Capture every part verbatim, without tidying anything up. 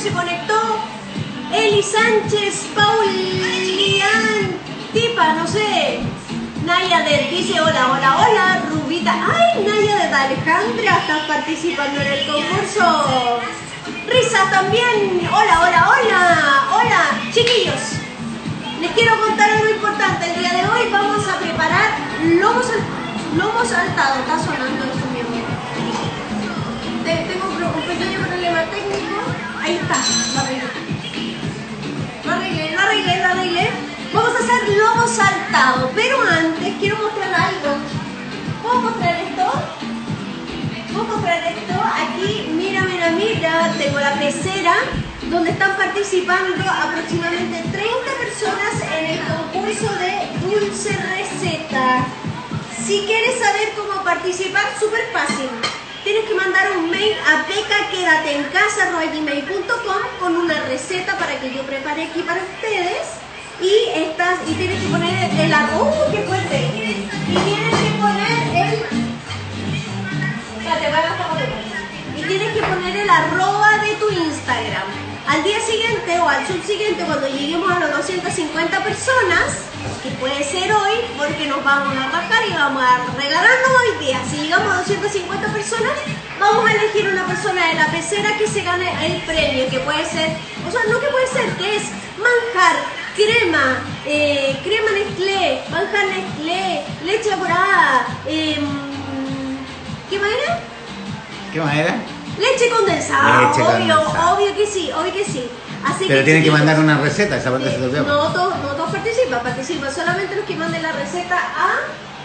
se conectó. Eli Sánchez, Paulian, Tipa, no sé. Naya de dice hola, hola, hola, Rubita. Ay, Naya de Alejandra, estás participando en el concurso. Risa también, hola, hola, hola, hola. Chiquillos, les quiero contar algo importante. El día de hoy vamos a preparar lomo, sal, lomo saltado. Está sonando eso, mi amor. Tengo un pequeño problema técnico. Ahí está, lo arreglé. Lo arreglé, lo arreglé, lo arreglé. Vamos a hacer lomo saltado, pero antes quiero mostrar algo. ¿Puedo mostrar esto? ¿Puedo mostrar esto? Aquí, mira, mira, mira, tengo la pecera donde están participando aproximadamente treinta personas en el concurso de dulce receta. Si quieres saber cómo participar, súper fácil. Tienes que mandar un mail a becaquedateencasa arroba gmail punto com con una receta para que yo prepare aquí para ustedes. Y, estás, y tienes que poner el, el arroz, ¡uh, qué fuerte! Y tienes que poner el... Espérate, va a gastar. Y tienes que poner el arroba de tu Instagram. Al día siguiente o al subsiguiente, cuando lleguemos a las doscientas cincuenta personas, que puede ser hoy, porque nos vamos a bajar y vamos a regalarnos hoy día. Si llegamos a doscientas cincuenta personas, vamos a elegir una persona de la pecera que se gane el premio, que puede ser, o sea, no que puede ser, que es manjar, crema, eh, crema Nestlé, manjar Nestlé, leche evaporada, eh, ¿qué más era? ¿Qué más era? Leche condensada, Leche obvio, condensada. obvio que sí, obvio que sí. Así Pero que, tienen que chicos, mandar una receta, esa parte eh, se te olvidó. no, todos, no todos participan, participan solamente los que manden la receta a...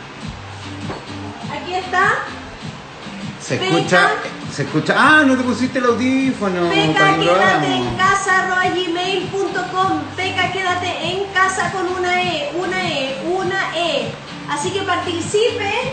Aquí está. Se Beca. escucha, se escucha. Ah, no te pusiste el audífono. Beca, cuando lo quédate hagamos. en casa arroba gmail punto com. Beca, quédate en casa con una E, una E, una E. Así que participe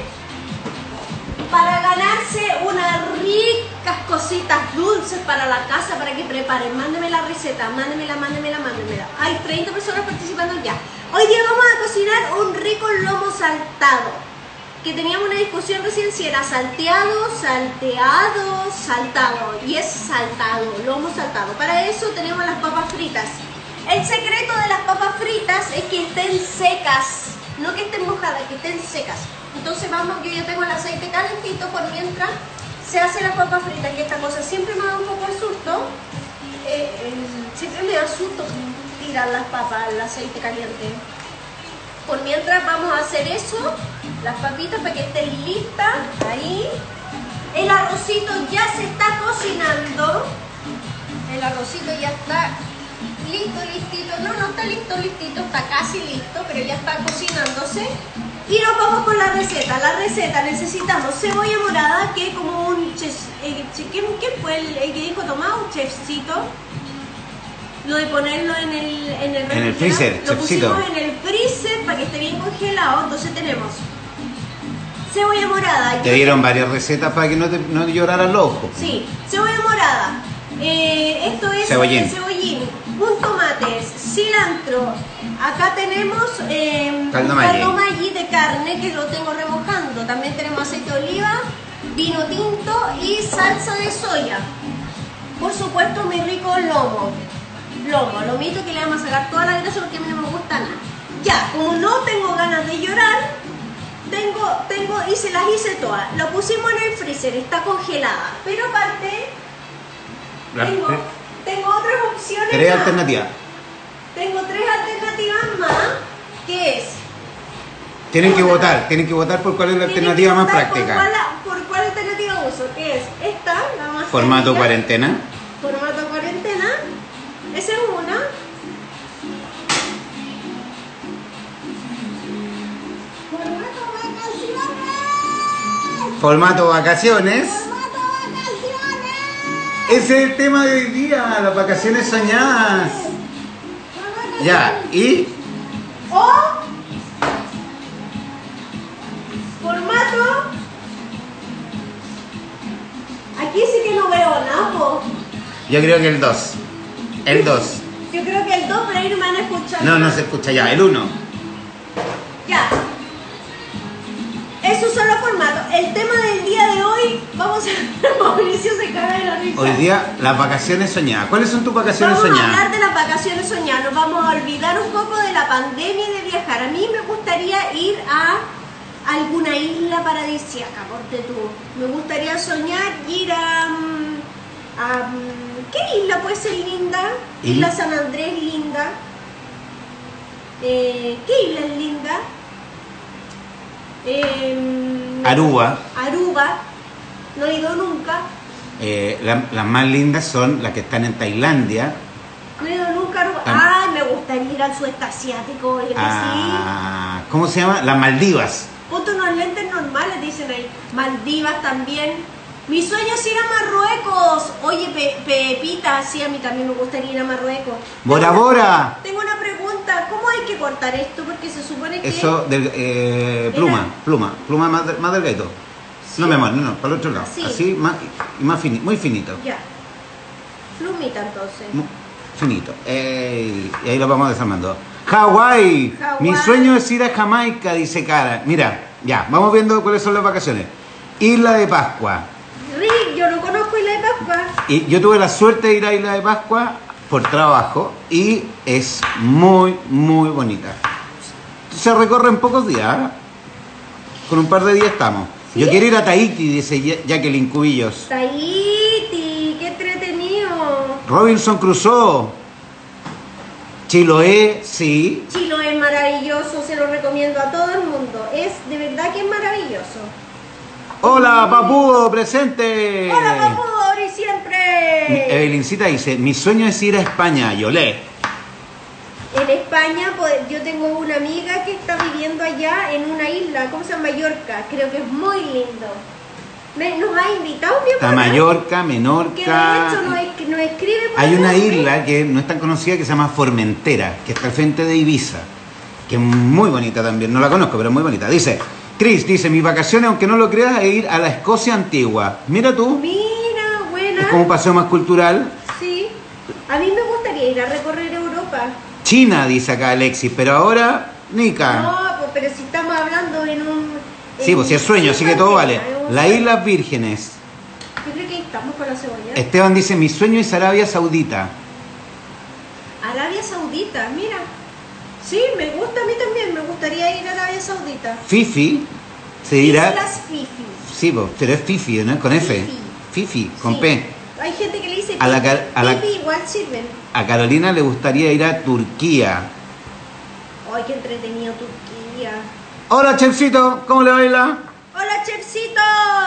para ganarse unas ricas cositas dulces para la casa, para que preparen. Mándeme la receta, mándemela, mándemela, mándemela. Hay treinta personas participando ya. Hoy día vamos a cocinar un rico lomo saltado. Que teníamos una discusión recién si era salteado, salteado, saltado. Y es saltado, lomo saltado. Para eso tenemos las papas fritas. El secreto de las papas fritas es que estén secas. No que estén mojadas, que estén secas. Entonces vamos, yo ya tengo el aceite calentito por mientras se hace las papas fritas. Que esta cosa siempre me da un poco de susto. Eh, eh, siempre me da susto tirar las papas al aceite caliente. Por mientras vamos a hacer eso, las papitas para que estén listas, ahí. El arrocito ya se está cocinando. El arrocito ya está listo, listito. No, no está listo, listito, está casi listo, pero ya está cocinándose. Y nos vamos con la receta. La receta necesitamos cebolla morada, que es como un chef, eh, ¿quién, ¿quién fue el, el que dijo tomado? Un chefcito. Lo de ponerlo en el, en el, En el freezer, lo chefcito. pusimos en el freezer para que esté bien congelado. Entonces tenemos cebolla morada. Te dieron varias recetas para que no te, no te lloraran los ojos. Sí, cebolla morada. Eh, esto es Cebollín. cebollín. Un tomate, cilantro. Acá tenemos eh, Caldo un Maggi. caldo Maggi de carne que lo tengo remojando. También tenemos aceite de oliva, vino tinto y salsa de soya. Por supuesto, mi rico lomo. Lomo, lomito que le vamos a sacar toda la grasa porque a mí no me gusta nada. Ya, como no tengo ganas de llorar, tengo, tengo, hice, las hice todas. Lo pusimos en el freezer, está congelada. Pero aparte, La- tengo, tengo otras opciones Tres más. alternativas. Tengo tres alternativas más, que es... Tienen que una, votar, tienen que votar por cuál es la tienen alternativa que más votar práctica. Por cuál, por cuál alternativa uso, que es esta, la más Formato técnica. cuarentena. Formato cuarentena. Esa es una. Formato vacaciones. Ese es el tema de hoy día, las vacaciones soñadas. Ya, y O formato. Aquí sí que no veo nada, po. yo creo que el dos. El dos. Yo creo que el dos, pero ahí no me van a escuchar. No, no se escucha ya, el uno. Ya. Esos son los formatos. el tema del día de hoy, vamos a... Mauricio se caga de la risa. Hoy día, las vacaciones soñadas. ¿Cuáles son tus vacaciones Vamos soñadas? a hablar de las vacaciones soñadas, nos vamos a olvidar un poco de la pandemia y de viajar. A mí me gustaría ir a alguna isla paradisíaca, ponte tú. Me gustaría soñar ir a... a ¿qué isla puede ser linda? Isla San Andrés, linda. Eh, ¿Qué isla es linda? Eh, Aruba. Aruba. No he ido nunca. Eh, la- las más lindas son las que están en Tailandia. No he ido nunca a Aruba. Ah. Ay, me gustaría ir al sudeste asiático. Es a- ¿Cómo se llama? Las Maldivas. Ponte unos lentes normales, dicen ahí. Maldivas también. Mi sueño es ir a Marruecos. Oye, Pe- Pepita, sí, a mí también me gustaría ir a Marruecos. Bora Tengo- Bora. Tengo una pregunta. ¿Cómo hay que cortar esto? Porque se supone que... Eso, del, eh, pluma, Era- pluma, pluma más, de- más delgadito. Sí. No, mi amor, no, no, para el otro lado. Así. Así, más, y más fini- muy finito. Ya. Plumita entonces. Muy finito. Ey, y ahí lo vamos desarmando. Hawái. Hawái. Mi sueño es ir a Jamaica, dice Cara. Mira, ya, vamos viendo cuáles son las vacaciones. Isla de Pascua. Rick, yo no conozco Isla de Pascua. Y yo tuve la suerte de ir a Isla de Pascua por trabajo y es muy, muy bonita. Se recorre en pocos días, ¿eh? Con un par de días estamos. ¿Sí? Yo quiero ir a Tahiti, dice Ya- Jacqueline Cubillos. Tahiti, qué entretenido. Robinson Crusoe. Chiloé, sí. Chilo es maravilloso, se lo recomiendo a todo el mundo. Es de verdad que es maravilloso. Hola, Papudo, presente. Hola, papu, ahora y siempre. Evelincita dice, mi sueño es ir a España, Yolé. En España, pues, yo tengo una amiga que está viviendo allá en una isla, ¿cómo se llama? Mallorca. Creo que es muy lindo. Me- nos ha invitado mi Está hermana, Mallorca, que de Menorca. hecho nos, esc- nos escribe por Hay acá, una ¿sí? isla que no es tan conocida que se llama Formentera, que está al frente de Ibiza, que es muy bonita también, no la conozco, pero es muy bonita. Dice, Chris, dice, mis vacaciones, aunque no lo creas, es ir a la Escocia antigua. Mira tú, Mira, buena. es como un paseo más cultural. Sí. A mí me gustaría ir a recorrer Europa. China, dice acá Alexis, pero ahora, Nica. No, pues, pero si estamos hablando en un... Sí, en- pues si es sueño, así que todo vale. es un Las sueño. Islas Vírgenes. Yo creo que ahí estamos con la cebolla. Esteban dice, mi sueño es Arabia Saudita. Arabia Saudita, mira. Sí, me gusta a mí también, me gustaría ir a Arabia Saudita. Fifi, se dirá... Islas Fifi. Sí, pues, pero es Fifi, ¿no? Con F. Fifi. Fifi, con Sí. P. Hay gente que le dice A la Fifi, car- a la- Fifi igual sirven. A Carolina le gustaría ir a Turquía. Ay, qué entretenido Turquía. Hola, Chefcito, ¿cómo le baila? ¡Hola, chefcito!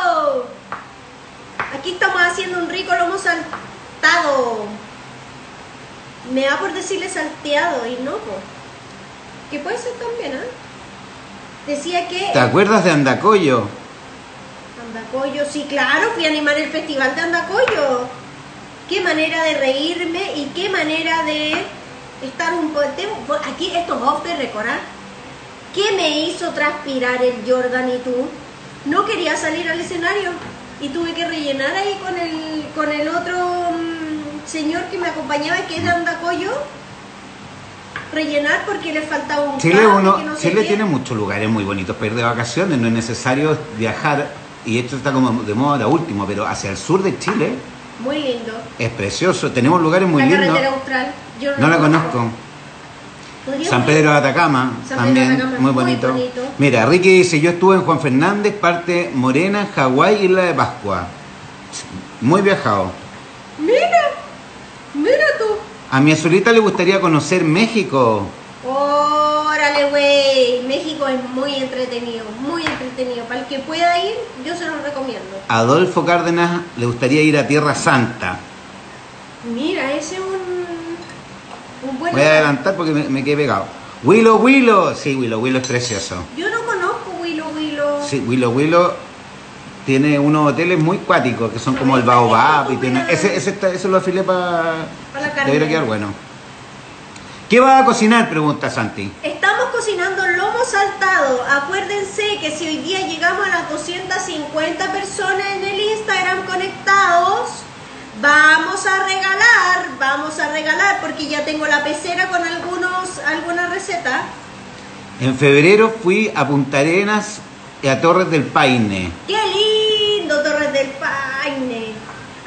Aquí estamos haciendo un rico lomo saltado. Me da por decirle salteado y no, po. Que puede ser también, ¿ah? Decía que... ¿Te acuerdas de Andacoyo? Andacoyo, sí, claro, fui a animar el festival de Andacoyo. Qué manera de reírme y qué manera de estar un poco... Aquí estos off de recordar. ¿Qué me hizo transpirar el Jordan y tú? No quería salir al escenario y tuve que rellenar ahí con el, con el otro mm, señor que me acompañaba, que es de Andacoyo. Rellenar porque le faltaba un Chile, cable, uno, que no sé Chile qué. tiene muchos lugares muy bonitos para ir de vacaciones, no es necesario viajar, y esto está como de moda ahora último, pero hacia el sur de Chile Muy lindo. es precioso, tenemos lugares muy la lindos. carretera austral. Yo No la conozco. Podríamos San ir. Pedro de Atacama, San Pedro también, de Atacama, muy muy bonito. bonito. Mira, Ricky dice, yo estuve en Juan Fernández, parte Morena, Hawái, Isla de Pascua. Muy viajado. Mira, mira tú. A mi azulita le gustaría conocer México. Órale, güey. México es muy entretenido, muy entretenido. Para el que pueda ir, yo se lo recomiendo. Adolfo Cárdenas le gustaría ir a Tierra Santa. Mira, ese es un, un buen Voy a lugar. adelantar porque me, me quedé pegado. Willow Willow. Sí, Willow Willow es precioso. Yo no conozco Willow Willow. Sí, Willow Willow tiene unos hoteles muy cuáticos que son como el Baobab. Y tiene, ese, ese, está- ese lo afilé para... Para la carne. Debería quedar bueno. ¿Qué vas a cocinar? Pregunta Santi. Estamos cocinando lomo saltado. Acuérdense que si hoy día llegamos a las doscientas cincuenta personas en el Instagram conectados, vamos a regalar, vamos a regalar, porque ya tengo la pecera con algunos, alguna receta. En febrero fui a Punta Arenas y a Torres del Paine. ¡Qué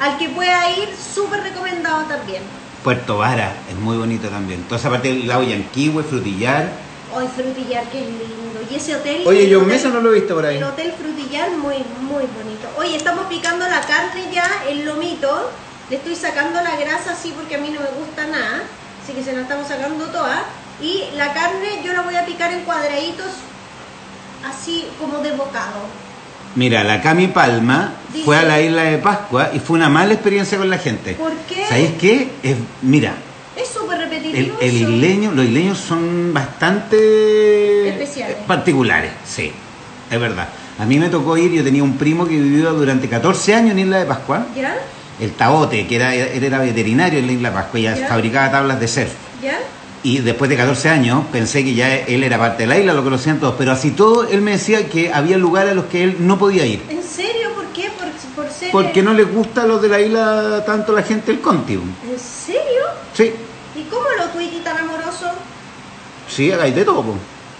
Al que pueda ir, súper recomendado también. Puerto Vara es muy bonito también. Toda esa parte del lago Yanquihue, Frutillar. Hoy Frutillar, que es lindo. Y ese hotel... Oye, yo hotel, Mesa no lo he visto por ahí. El hotel Frutillar, muy, muy bonito. Oye, estamos picando la carne ya, el lomito. Le estoy sacando la grasa así porque a mí no me gusta nada. Así que se la estamos sacando toda. Y la carne yo la voy a picar en cuadraditos, así como de bocado. Mira, la Cami Palma Dice, fue a la isla de Pascua y fue una mala experiencia con la gente. ¿Por qué? ¿Sabéis qué? Es, mira, Es súper el, repetitivo. el eso. isleño, los isleños son bastante Especiales. particulares, sí, es verdad. A mí me tocó ir, yo tenía un primo que vivió durante catorce años en Isla de Pascua, ¿Ya? el Tabote, que era, él era veterinario en la Isla de Pascua y ya ¿Ya? fabricaba tablas de surf. ¿Ya? Y después de catorce años pensé que ya él era parte de la isla, lo conocían todos, pero así todo él me decía que había lugares a los que él no podía ir. ¿En serio? ¿Por qué? ¿Por, por ser... Porque no les gusta a los de la isla tanto la gente del Contium. ¿En serio? Sí, ¿Y cómo lo tuiti tan amoroso? sí, hay de todo, po.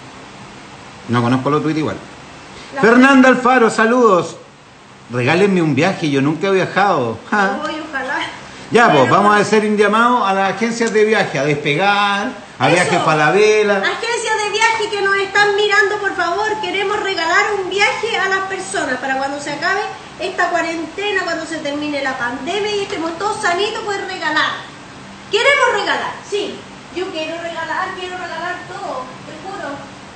No conozco los tweets igual. La- Fernanda Alfaro, saludos. Regálenme un viaje, yo nunca he viajado. Ja. Ay, ojalá. Ya, pues, Bueno, vamos a hacer un llamado a las agencias de viaje, a Despegar, a Eso. Viajes Falabella. Agencias de viaje que nos están mirando, por favor, queremos regalar un viaje a las personas para cuando se acabe esta cuarentena, cuando se termine la pandemia y estemos todos sanitos, poder regalar. Queremos regalar, sí. Yo quiero regalar, quiero regalar todo, te juro.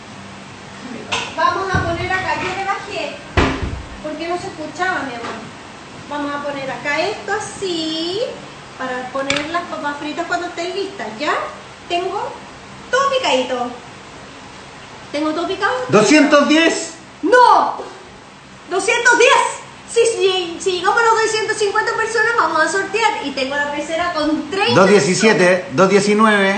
Vamos a poner acá, yo le bajé, porque no se escuchaba, mi amor. Vamos a poner acá esto así, para poner las papas fritas cuando estén listas, ¿ya? Tengo todo picadito. ¿Tengo todo picado? doscientos diez. ¡No! ¡doscientos diez! Si, si, si llegamos a los doscientas cincuenta personas, vamos a sortear. Y tengo la pecera con treinta. doscientos diecisiete, doscientos diecinueve.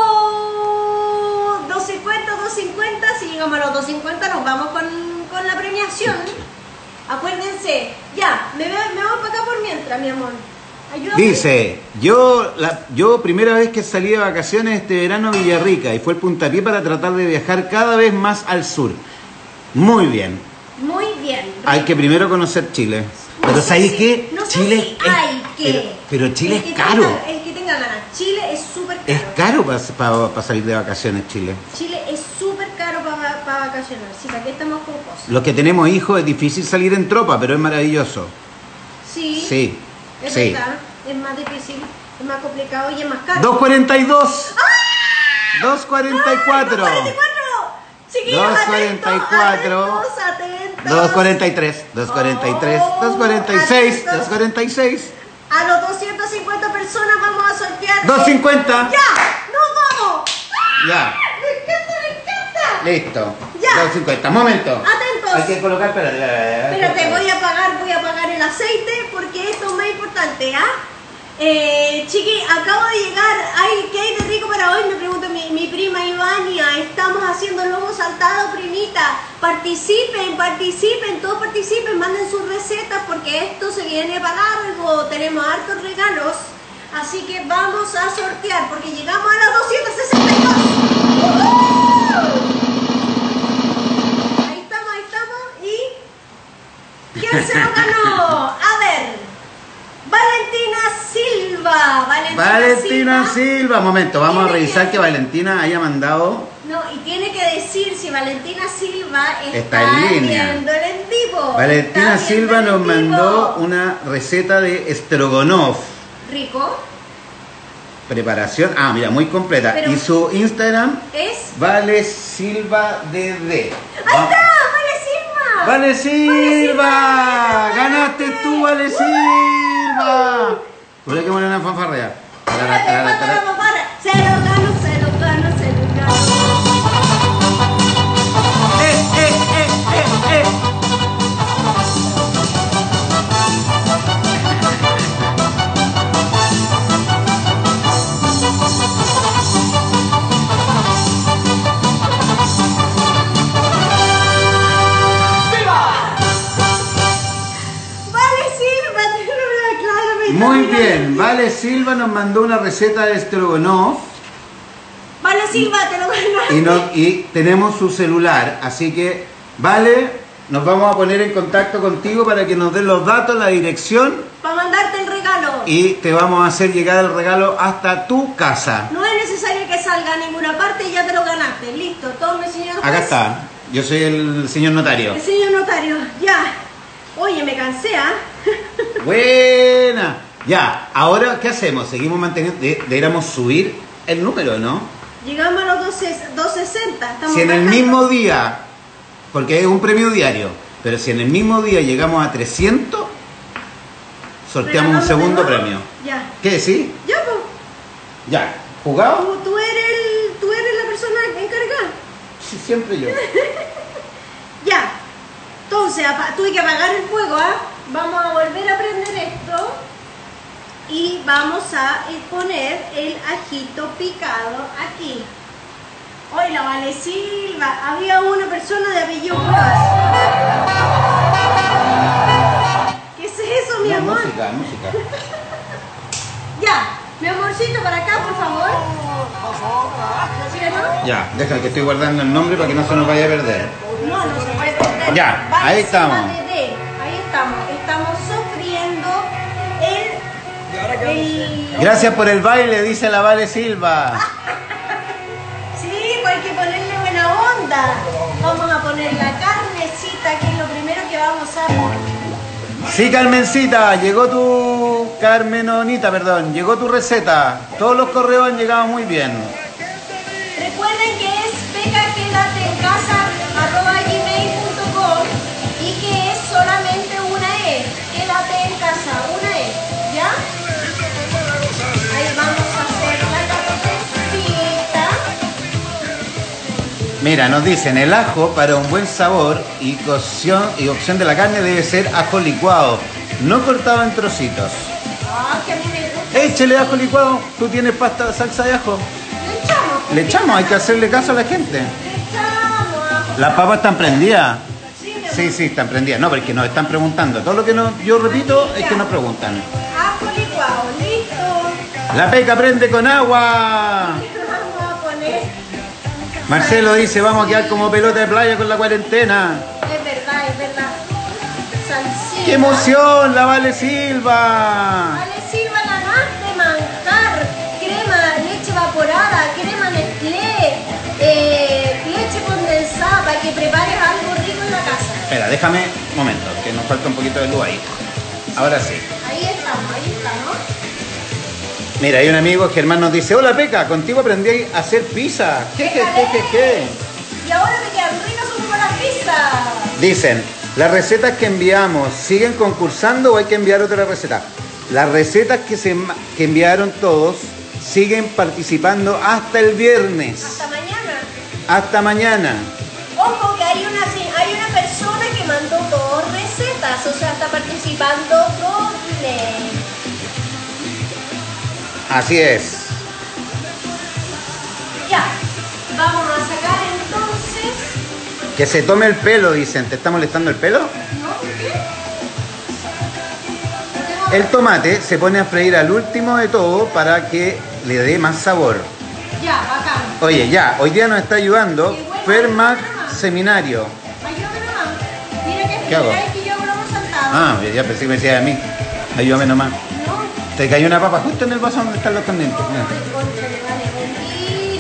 ¡Oh! doscientos cincuenta, doscientos cincuenta. Si llegamos a los doscientos cincuenta, nos vamos con, con la premiación. Acuérdense. Ya, me, me voy para acá por mientras, mi amor. Ayúdame. Dice, yo, la, yo primera vez que salí de vacaciones este verano a Villarrica y fue el puntapié para tratar de viajar cada vez más al sur. Muy bien. Muy bien. Hay que primero conocer Chile. Pero No sé ¿sabéis si- qué? no sé Chile si es, hay que. Pero, pero Chile El que es caro. tenga- el que tenga ganas. Chile es súper caro. Es caro para salir de vacaciones Chile. Chile es súper caro para vacacionar. Sí, para qué estamos con cosas. Los que tenemos hijos es difícil salir en tropa, pero es maravilloso. Sí. Sí, Es sí. verdad. Es más difícil, es más complicado y es más caro. dos cuarenta y dos. dos cuarenta y cuatro. ¡dos cuarenta y cuatro! Chiquillos, dos cuarenta y cuatro. atentos, atentos. dos cuarenta y tres. dos cuarenta y tres. dos cuarenta y seis. Atentos. dos cuarenta y seis. A los doscientas cincuenta personas vamos a sortear. doscientos cincuenta. ¡Ya! ¡Nos vamos! Ya. ¡Me encanta, me encanta! Listo. Ya. doscientos cincuenta. Momento. Atentos. Hay que colocar, espérate, espérate. Espérate, voy a apagar, voy a apagar el aceite porque esto es más importante, ¿ah? Eh, chiqui, acabo de llegar. Ay, ¿qué hay de rico para hoy? Me pregunta mi, mi prima Ivania. Estamos haciendo lomo saltado, primita. Participen, participen, todos participen, manden sus recetas porque esto se viene para largo. Tenemos hartos regalos. Así que vamos a sortear porque llegamos a las doscientas sesenta y dos. ¡Uh! Ahí estamos, ahí estamos. ¿Y quién se lo ganó? A ver. Valentina Silva. Valentina, Valentina Silva. Silva. Momento, vamos a Tiene revisar que- que Valentina haya mandado. No, y tiene que decir si Valentina Silva está, Está en línea. viendo el en vivo. Valentina Está viendo Silva el nos en vivo. mandó una receta de Strogonoff. Rico. Preparación, ah, mira, muy completa. Pero- y su Instagram, Es. Vale Silva D D. ¡Ahí está! ¡Vale Silva! ¡Vale Silva! Vale Silva, ¡Ganaste ganaste. tú, Vale Silva! Tú le que poner una fanfarrea. Espérate, ¿cuánto la papara? Se lo gano, se lo gano, se lo gano. ¡Eh, eh, eh, eh, eh! Vale Silva, tengo una clara mentalidad. Muy bien, Vale Silva nos mandó una receta de Strogonoff. Vale Silva, te lo ganaste. Y, no- y tenemos su celular, así que, Vale, nos vamos a poner en contacto contigo para que nos den los datos, la dirección. Para mandarte el regalo. y te vamos a hacer llegar el regalo hasta tu casa. No es necesario que salga a ninguna parte y ya te lo ganaste. Listo, tome, señor juez. Acá está. Yo soy el señor notario. El señor notario, ya. Oye, me cansé, ¿ah? Buena. Ya, ahora, ¿qué hacemos? Seguimos manteniendo... De, deberíamos subir el número, ¿no? Llegamos a los doscientos sesenta. Estamos Si en el bajando. mismo día, porque es un premio diario, pero si en el mismo día llegamos a trescientos, sorteamos un Regalamos segundo de nuevo. premio. Ya. ¿Qué decís? Ya, pues. Ya. ¿Jugado? Tú, tú, eres el, tú eres la persona encargada. Sí, siempre yo. Ya. Entonces, apa- tuve que apagar el fuego, ¿ah? Vamos a volver a prender esto. Y vamos a eh, poner el ajito picado aquí. Hoy la Vale Silva. Había una persona de apellido Cuevas. ¿Qué es eso, mi No, amor? música, música. Ya. Mi amorcito, para acá, por favor. ¿Sí o no? Ya, déjame que estoy guardando el nombre para que no se nos vaya a perder. No, no se puede perder. Ya, Vale ahí Silva estamos. T V. Ahí estamos. Estamos sufriendo el... el... Gracias por el baile, dice la Vale Silva. Sí, pues hay que ponerle buena onda. Vamos a poner la carnecita, que es lo primero que vamos a... Sí, Carmencita, llegó tu... Carmenonita, perdón, llegó tu receta. Todos los correos han llegado muy bien. Recuerden que es pecaquedatecasa arroba gmail punto com y que es solamente una E. Quédate en casa, una E. ¿Ya? Ahí vamos a hacer la carnecita. Mira, nos dicen, el ajo para un buen sabor y cocción y opción de la carne debe ser ajo licuado, no cortado en trocitos. Ah, que a mí me gusta. Échele ajo licuado, tú tienes pasta, salsa de ajo. Le echamos. Le echamos, hay que hacerle caso a la gente. Le echamos ajo. ¿Las papas están prendidas? Sí, mi amor. Sí, sí, están prendidas. No, porque nos están preguntando. Todo lo que no, yo repito es que nos preguntan. Ajo licuado, listo. La peca prende con agua. Vamos a poner. Marcelo dice, vamos a quedar como pelota de playa con la cuarentena. Es verdad, es verdad. Salsita. ¡Qué emoción, la Vale Silva! Vale Silva, la más de manjar. Crema, leche evaporada, crema Nestlé, eh, leche condensada para que prepares algo rico en la casa. Espera, déjame un momento, que nos falta un poquito de luz ahí. Ahora sí. Ahí estamos, ahí estamos. Mira, hay un amigo, Germán, nos dice, hola Peca, contigo aprendí a hacer pizza. Je, je, je, je, je. Y ahora me quedan ricas son para la pizza. Dicen, ¿las recetas que enviamos siguen concursando o hay que enviar otra receta? Las recetas que, se, que enviaron todos siguen participando hasta el viernes. Hasta mañana. Hasta mañana. Ojo que hay una, hay una persona que mandó dos recetas, o sea, está participando doble. Así es. Ya, vamos a sacar entonces. Que se tome el pelo, dicen. ¿Te está molestando el pelo? ¿No? ¿Por qué? No tengo- El tomate se pone a freír al último de todo para que le dé más sabor. Ya, bacán. Oye, ya, hoy día nos está ayudando Fermac Seminario. Ayúdame nomás. Mira que ¿Qué hago? es que yo hago lomo saltado. Ah, ya pensé que me decía a mí. Ayúdame nomás. No. Te cayó una papa justo en el vaso donde están los condimentos. Mira. Ay, cónchale, vale, Bombín.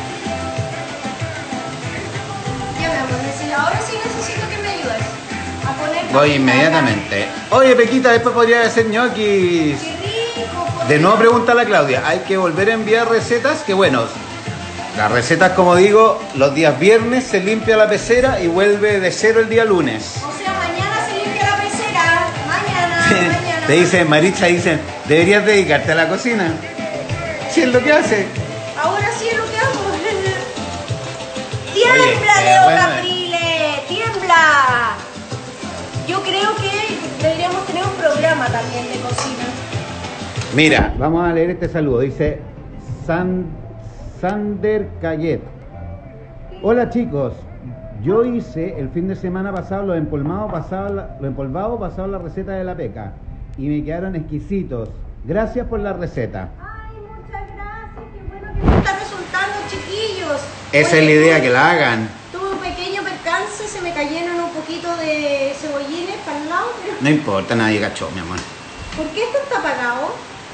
Ya, mi amor, neces- ahora sí necesito que me ayudes a poner... Voy inmediatamente. Oye, Pequita, después podría hacer ñoquis. Qué rico. por De nuevo Dios. pregunta a la Claudia. Hay que volver a enviar recetas. Que bueno, las recetas, como digo, los días viernes se limpia la pecera y vuelve de cero el día lunes. O sea, mañana se limpia la pecera. Mañana, mañana. Te dicen, Maritza, dicen, deberías dedicarte a la cocina. Si es lo que hace. Ahora sí es lo que hago. Oye, ¡Tiembla, eh, Leo bueno, Caprile! ¡Tiembla! Yo creo que deberíamos tener un programa también de cocina. Mira, vamos a leer este saludo. Dice San, Sander Cayet. Hola chicos, yo hice el fin de semana pasado los empolvados basados en la- los empolvados basados en la receta de la Peca y me quedaron exquisitos. Gracias por la receta. Ay, muchas gracias. Qué bueno que me está resultando, chiquillos. Esa Oye, es la idea, tuve- que la hagan. Tuve un pequeño percance, se me cayeron un poquito de cebollines para el lado. pero- No importa, nadie cachó, mi amor. ¿Por qué esto está apagado?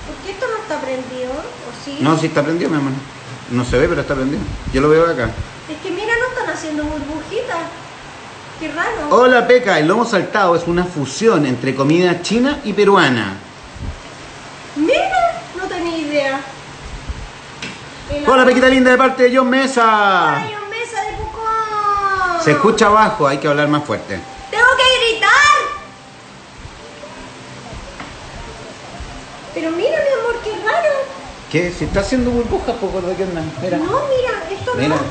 ¿Por qué esto no está prendido? ¿O sí? No, sí está prendido, mi hermano. No se ve, pero está prendido. Yo lo veo de acá. Es que mira, no están haciendo burbujitas. Qué raro. Hola, Peca. El lomo saltado es una fusión entre comida china y peruana. Mira, no tenía idea. El Hola, arroz- Pequita linda, de parte de John Mesa. ¡Ay, un mesa de Pucón! Se escucha abajo, hay que hablar más fuerte. ¡Tengo que gritar! Pero mira, mi amor, qué raro. ¿Qué? Si está haciendo burbujas, poco de qué onda. Mira. No, mira, esto Mira. no.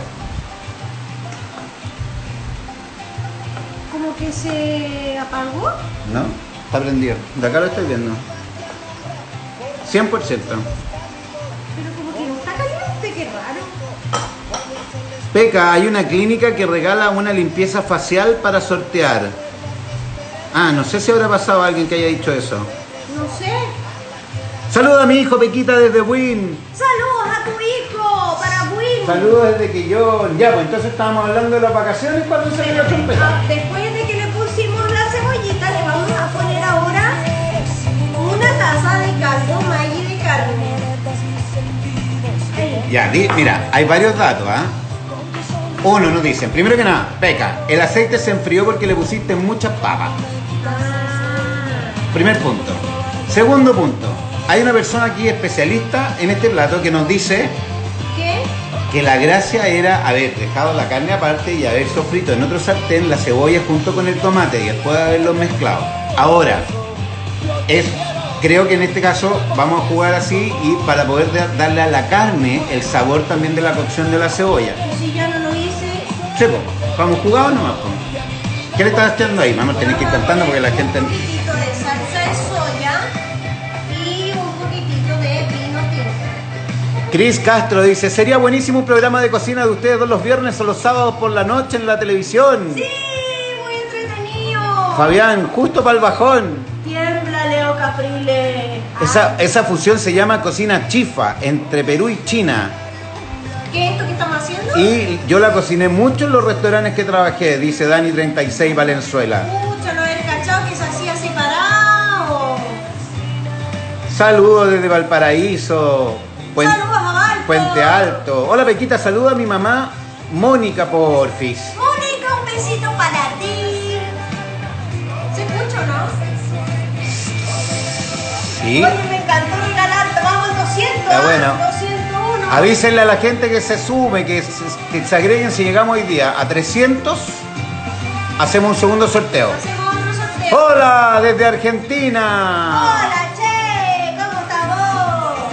Como que se apagó. ¿No? Está prendido. De acá lo estoy viendo. cien por ciento. Pero como que no está caliente, qué raro. Peca, hay una clínica que regala una limpieza facial para sortear. Ah, no sé si habrá pasado alguien que haya dicho eso. No sé. Saluda a mi hijo Pequita desde Win. ¡Saludos a tu hijo! Para Will. Saludos desde que yo... Ya, pues entonces estábamos hablando de las vacaciones cuando se Pero le trompeta. ah, después de que le pusimos la cebollita, le vamos a poner ahora una taza de caldo Maggi de carne. Ahí. Ya, di- mira, hay varios datos, ¿ah? Uno nos dicen, primero que nada, Peca, el aceite se enfrió porque le pusiste muchas papas. Ah, Primer punto. Segundo punto, hay una persona aquí especialista en este plato que nos dice ¿qué? que la gracia era haber dejado la carne aparte y haber sofrito en otro sartén la cebolla junto con el tomate y después de haberlos mezclado. Ahora, es, creo que en este caso vamos a jugar así y para poder da- darle a la carne el sabor también de la cocción de la cebolla. Y si ya no lo hice, Sí, pues, vamos jugados nomás. Pues. ¿Qué le estás haciendo ahí? Vamos a tener que ir cantando porque la gente... un poquitito de salsa de soya y un poquitito de vino tinto. Cris Castro dice, sería buenísimo un programa de cocina de ustedes dos los viernes o los sábados por la noche en la televisión. Sí, muy entretenido. Fabián, justo para el bajón. Tiembla, Leo Caprile. Esa, esa fusión se llama cocina chifa entre Perú y China. ¿Qué es esto que estamos haciendo? Y yo la cociné mucho en los restaurantes que trabajé, dice Dani treinta y seis Valenzuela. Mucho no haber cachado que se hacía separado. Saludos desde Valparaíso, Puen- Saludos a Valpo. Puente Alto. Hola Pequita, saluda a mi mamá Mónica porfis. Mónica, un besito para ti. ¿Se escucha o no? Sí. Oye, me encantó regalar. Vamos al doscientos. Está bueno. doscientos uno. Avísenle a la gente que se sume, que se, que se agreguen si llegamos hoy día a trescientos. Hacemos un segundo sorteo. Hacemos otro sorteo. Hola desde Argentina. Hola, che. ¿Cómo estás vos?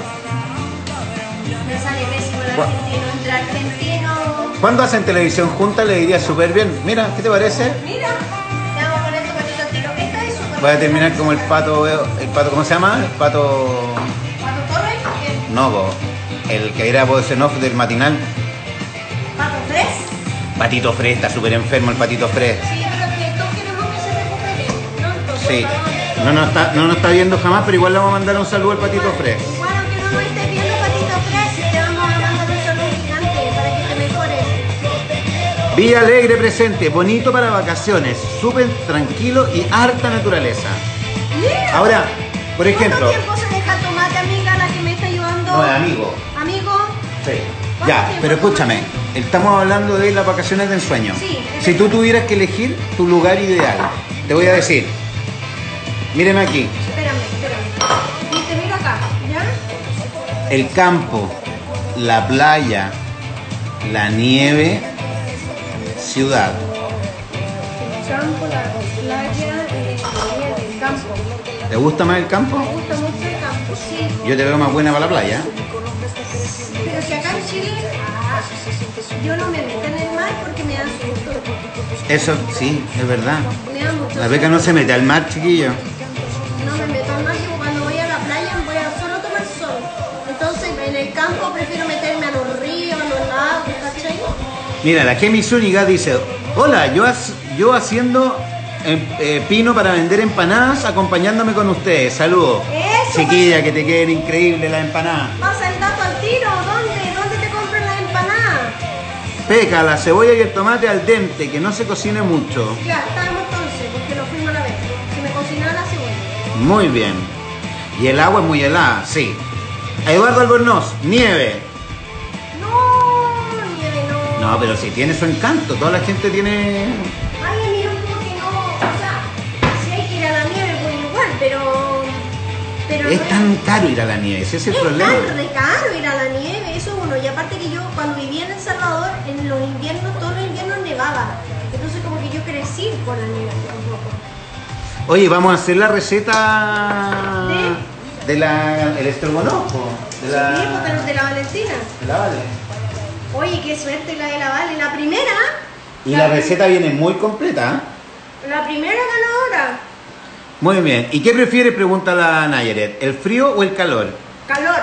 Me sale pésimo el Gua- argentino. Entre argentinos. Cuando hacen televisión juntas le diría súper bien. Mira, ¿qué te parece? Mira. Te vamos a poner tu patito al tiro. Esta es súper. Voy a terminar como el pato, el pato, ¿cómo se llama? El pato... ¿Pato Torres? ¿Qué? No, po, el que era voz en off del matinal. ¿Pato Fres? Patito Fres, está súper enfermo el Patito Fres. Sí, pero que todos queremos que se recupere. ¿No? Entonces, Sí, vamos a- no nos está, no nos está viendo jamás, pero igual le vamos a mandar un saludo al Patito Fres. Igual aunque no nos estés viendo, Patito Fres, te vamos a mandar un saludo gigante para que te mejores. Villa Alegre presente, bonito para vacaciones, súper tranquilo y harta naturaleza. Mira. Ahora, por ejemplo... ¿Cuánto tiempo se deja tomate, amiga, la que me está ayudando? No, amigo. Amigo. Sí. ¿Cuánto Ya, tiempo pero toma? escúchame, estamos hablando de las vacaciones de ensueño. Sí, es Si tú verdad. tuvieras que elegir tu lugar ideal, te voy a decir, míreme aquí, Espérame, espérame. Y te miro acá, ¿ya? el campo, la playa, la nieve, ciudad. El campo, la playa, eh, el campo. ¿Te gusta más el campo? Me gusta mucho el campo, sí. Yo te veo más buena para la playa. Pero si acá en Chile, ah, yo no me meto en el mar porque me da susto. Eso sí, es verdad. Me da mucho La beca no susto. se mete al mar, chiquillo. No me meto al mar, yo cuando voy a la playa voy a solo tomar sol. Entonces en el campo prefiero meterme a los ríos, a los lagos, ¿cachai? Mira, la Kemi Zúñiga dice, hola, yo, has- yo haciendo eh, eh, pino para vender empanadas acompañándome con ustedes. Saludos. Eso, Chiquilla, que te queden increíbles las empanadas. pasa el dato al tiro, ¿dónde? ¿Dónde te compran las empanadas? Peca, la cebolla y el tomate al dente, que no se cocine mucho. Ya, estábamos entonces, porque lo fuimos a la vez. Se me cocinaba la cebolla. Muy bien. Y el agua es muy helada, sí. Eduardo Albornoz, nieve. No, nieve no. No, pero si tiene su encanto, toda la gente tiene... Ay, a mí no como que no, o sea, si hay que ir a la nieve, pues igual, pero... pero Es no tan caro ir a la nieve, ese es el es problema. tan re caro ir a la nieve, eso uno. Y aparte que yo cuando vivía en El Salvador, en los inviernos, todos los inviernos nevaba. Entonces como que yo crecí con la nieve un poco. Oye, vamos a hacer la receta de la el estrogonofe. De la, Sí, pues, de los de la Valentina. de la Vale. Oye, qué suerte la de la Vale. La primera, Y la receta viene muy completa. ¿eh? la primera ganadora. Muy bien. ¿Y qué prefiere? Pregunta la Nayaret. ¿El frío o el calor? Calor.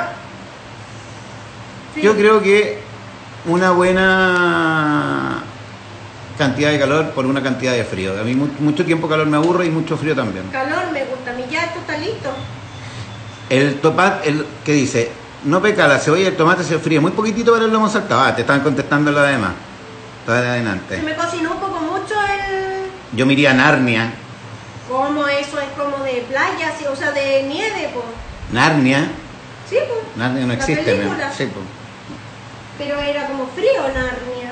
Sí. Yo creo que una buena cantidad de calor por una cantidad de frío. A mí mu- mucho tiempo calor me aburre y mucho frío también. Calor me gusta. A mí ya esto está listo. El tomate, el que dice, no peca la cebolla y el tomate se fríe muy poquitito para el lomo saltado. Ah, te estaban contestando lo demás. Todavía Se adelante. me cocinó un poco mucho el... Yo me iría a Narnia. Como eso es como de playa, sí, o sea, de nieve, pues. Narnia. Sí, pues. Narnia no La existe. película. ¿no? Sí, pues. Pero era como frío Narnia.